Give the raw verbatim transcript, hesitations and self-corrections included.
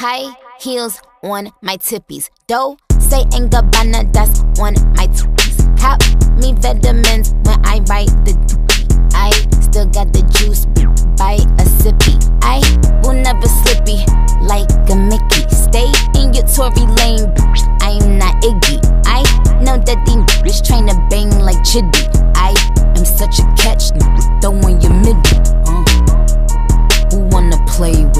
High heels on my tippies. Dough, say and Gabbana, that's on my tippies. Cop me vitamins when I write the doobie. I still got the juice, by a sippy. I will never slippy like a Mickey. Stay in your Tory lane, I'm not Iggy. I know that these bitches trying to bang like Chiddy. I am such a catch, throwing your midi. Uh, who wanna play with